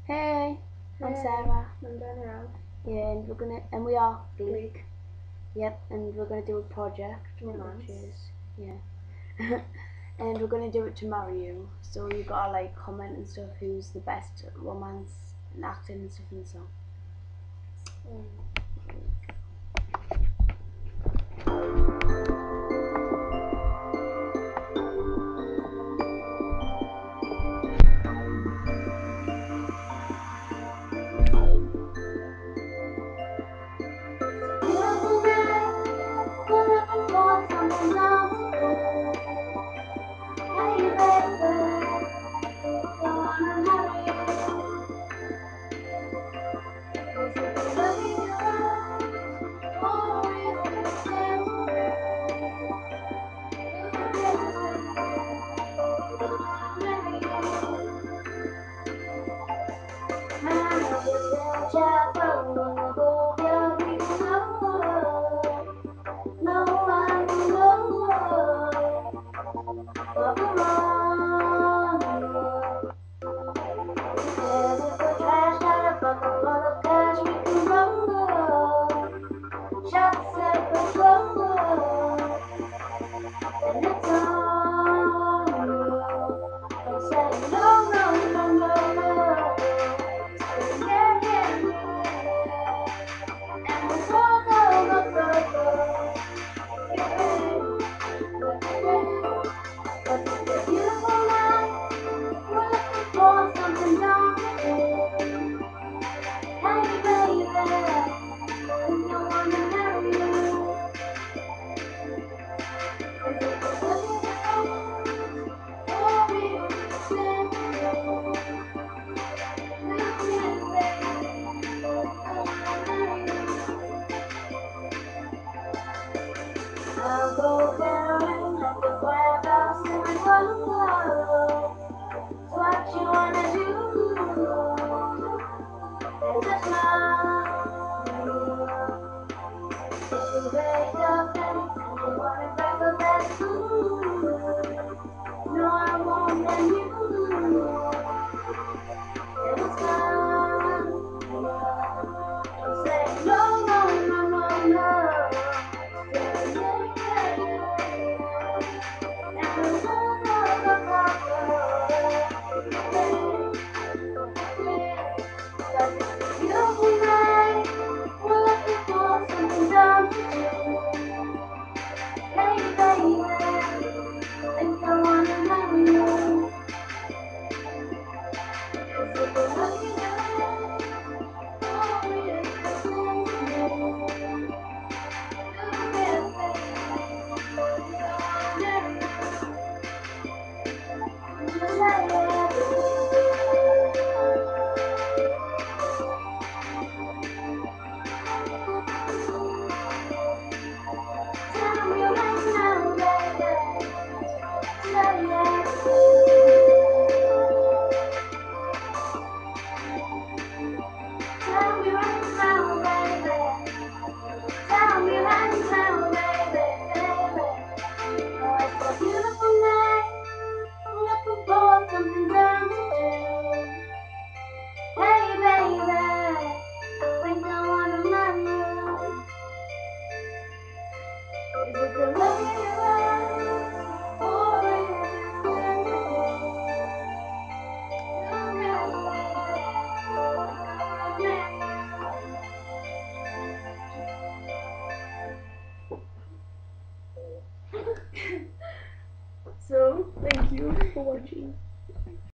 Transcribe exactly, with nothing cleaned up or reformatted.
Hey, I'm Hey, Sarah. I'm Danielle. Yeah, and we're gonna and we are GleeK. GleeK. Yep, and we're gonna do a project, Romance. which is yeah, and we're gonna do it to marry you. So you gotta like comment and stuff. Who's the best at romance and acting and stuff in the song? Mm. I'll go down like the warehouse in the world. What you wanna do? There's a smile. If you wake up and you wanna break up that food, no, I won't let you. There's a smile. Don't say no, no, no, no, no. So, thank you for watching.